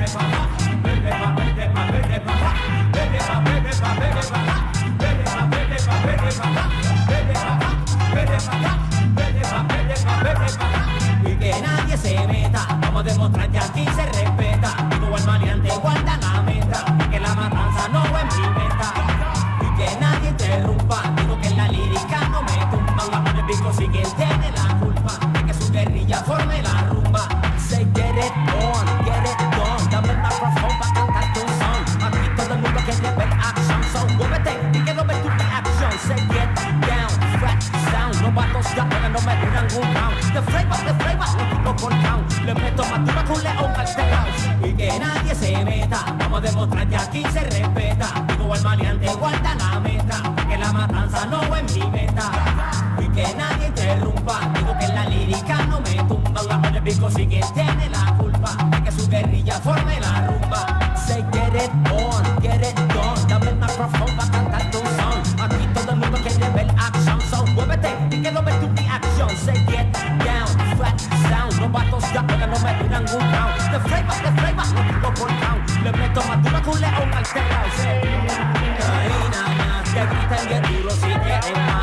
Y que nadie se meta, vamos a demostrar que aquí se respeta. Digo al maleante guarda la meta, que la matanza no es mi meta. Y que nadie interrumpa, digo que en la lírica no me tumban. El pico sigue tiene la culpa de que su guerrilla forme la rumba. Say get it on, get it done. Dame el micrófono para cantarte un son. Aquí todo el mundo quiere ver action, so muévete y quiero ver tu reacción. Say get down, flat sound. Los vatos ya no me duran un round. The flavor, lo tipo por count. Le meto más duro que un león al house. Y que nadie se meta, vamos a demostrar que aquí se respeta. Digo al maleante guarda la meta, que la matanza no es mi meta. Y que nadie interrumpa, digo que en la lírica no me tumban. El pico sigue tiene la culpa de que su guerrilla forme la rumba. Say get it on, get it done. Dame el micrófono para cantarte un son. Aquí todo el mundo quiere ver action, so muévete y quiero ver tu reacción. Say get down, flat sound. Los vatos ya no me duran un round. The flavor, lo digo por count. Le meto más duro que un león al house. Ahí nada más que griten bien duro si quieren.